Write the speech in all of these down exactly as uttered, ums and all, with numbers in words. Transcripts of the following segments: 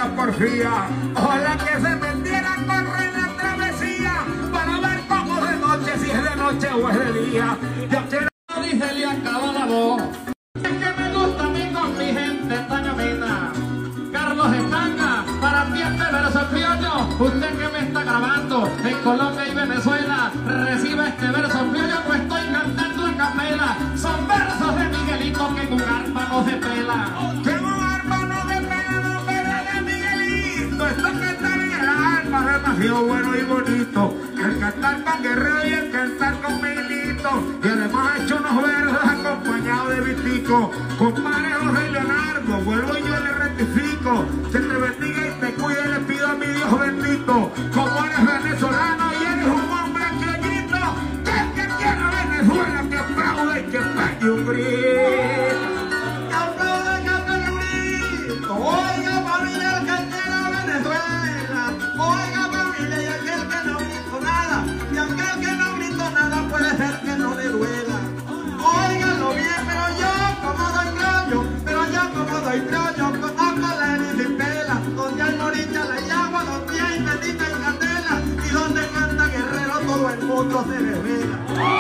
porfía. Ojalá que se metiera a correr la travesía para ver cómo de noche, si es de noche o es de día. Yo quiero, dice, le acaba la voz. Es que me gusta a mí con mi gente tan amena. Carlos Estanga, para ti este verso criollo. Usted que me está grabando en Colombia y Venezuela, reciba este verso criollo, no estoy cantando a capela. Son versos de Miguelito que con arpa no se pela. Que con arpa no se pela, no pela de Miguelito. Esto que está en el alma es demasiado bueno y bonito. El cantar con Guerrero y el cantar con Miguelito. Y además ha hecho unos versos acompañados de Vitico. Compadre José Leonardo, vuelvo y yo le rectifico. Que te bendiga y te cuide, le pido a mi Dios bendito. Como eres venezolano y eres un hombre criollito, que el que quiera Venezuela que aplaude y que pegue un grito. Que aplaude, que pegue un grito. Oiga familia, el que quiera Venezuela. Oiga familia, y aquel que no gritó nada. Y aquel que no gritó nada puede ser que no le duela. Óigalo bien, pero yo como doy criollo, pero yo como doy criollo, conozco la Elisipela, donde hay morilla, la agua, donde hay bendita y candela, y donde canta Guerrero todo el mundo se revela.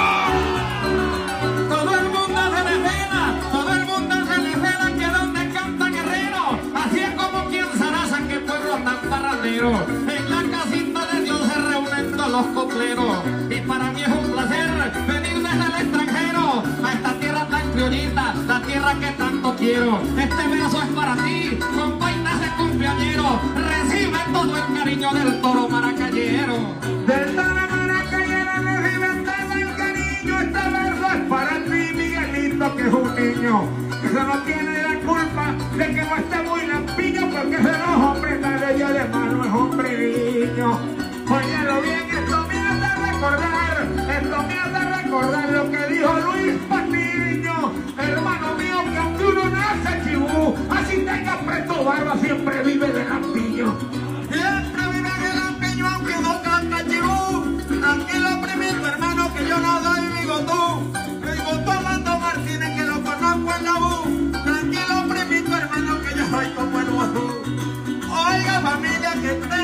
Todo el mundo se revela, todo el mundo se revela que donde canta Guerrero, así es como quien Zaraza, que pueblo tan parrandero. En la casita de Dios se reúnen todos los copleros, y para mí es un placer venir desde el extranjero a esta tierra tan criollita, la tierra que tanto quiero. Este verso es para ti, con vainas de cumpleañero. Recibe todo el cariño del toro maracayero. Del toro maracayero recibe todo el cariño. Este verso es para ti, Miguelito, que es un niño. Eso no tiene la culpa de que no esté muy lampiño, porque ese no es hombre tal y además no es hombre niño. Óyalo bien, esto me hace recordar, esto me hace recordar lo que dijo Luis Patiño, hermano mío, que aunque uno nace chibú, así tenga presto barba, siempre vive de lampiño. Siempre vive de lampiño, aunque no canta chibú. Tranquilo, primito, hermano, que yo no doy bigotú. Bigotú Armando Martínez, que lo conozco en la U. Tranquilo, primito, hermano, que yo soy como el Guazú. Oiga, familia, que te